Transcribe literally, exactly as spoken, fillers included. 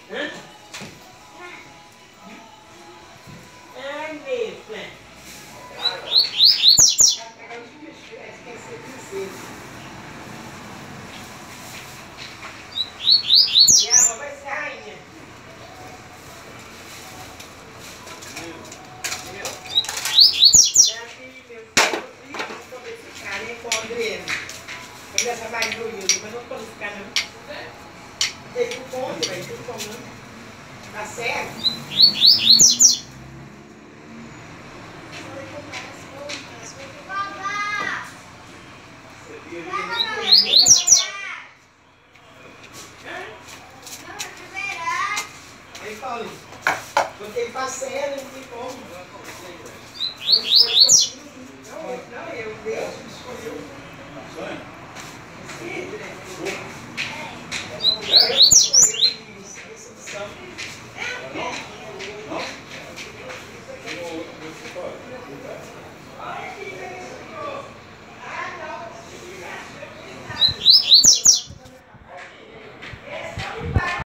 Hã? Ai, meu pai. Vai pegar os bichos, vai esquecer princesa. E a avó vai ser rainha. Já vi, meu filho, não poder ficar, né, com a Adriana. Mas essa vai doída, mas não posso ficar, não. Tem que conta, vai tudo comendo. Tá certo? Aí, Paulinho, botei passeio, não tem como. Não pode conseguir.